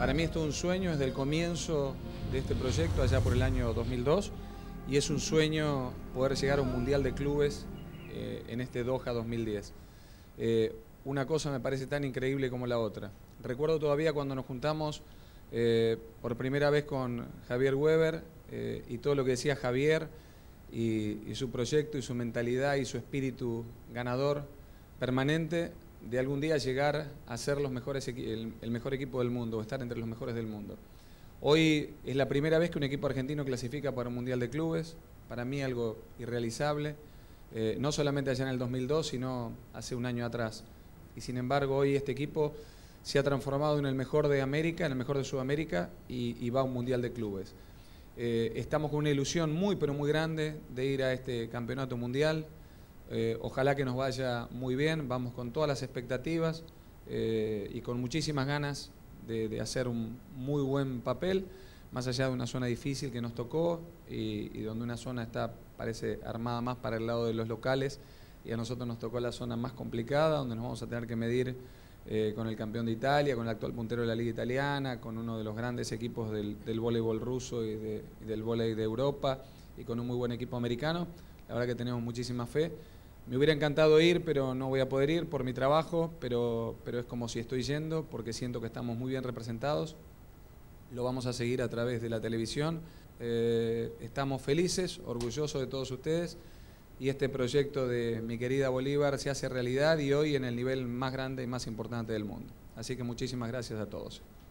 Para mí esto es un sueño desde el comienzo de este proyecto, allá por el año 2002, y es un sueño poder llegar a un Mundial de Clubes en este Doha 2010. Una cosa me parece tan increíble como la otra. Recuerdo todavía cuando nos juntamos por primera vez con Javier Weber y todo lo que decía Javier y su proyecto y su mentalidad y su espíritu ganador permanente de algún día llegar a ser los mejores, el mejor equipo del mundo, o estar entre los mejores del mundo. Hoy es la primera vez que un equipo argentino clasifica para un Mundial de Clubes, para mí algo irrealizable, no solamente allá en el 2002, sino hace un año atrás. Y sin embargo hoy este equipo se ha transformado en el mejor de América, en el mejor de Sudamérica y va a un Mundial de Clubes. Estamos con una ilusión muy pero muy grande de ir a este campeonato mundial. Ojalá que nos vaya muy bien, vamos con todas las expectativas y con muchísimas ganas de hacer un muy buen papel, más allá de una zona difícil que nos tocó y donde una zona parece armada más para el lado de los locales y a nosotros nos tocó la zona más complicada, donde nos vamos a tener que medir con el campeón de Italia, con el actual puntero de la Liga Italiana, con uno de los grandes equipos del voleibol ruso y del voleibol de Europa y con un muy buen equipo americano. La verdad que tenemos muchísima fe. Me hubiera encantado ir, pero no voy a poder ir por mi trabajo, pero es como si estoy yendo porque siento que estamos muy bien representados. Lo vamos a seguir a través de la televisión. Estamos felices, orgullosos de todos ustedes y este proyecto de mi querida Bolívar se hace realidad y hoy en el nivel más grande y más importante del mundo. Así que muchísimas gracias a todos.